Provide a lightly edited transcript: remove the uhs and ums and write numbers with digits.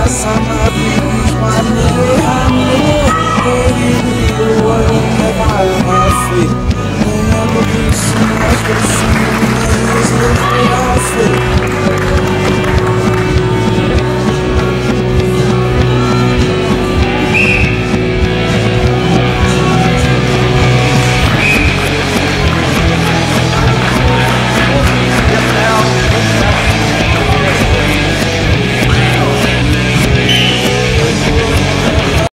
sama bibi mane hane Porirua never have it. Never be so much for some days if I feel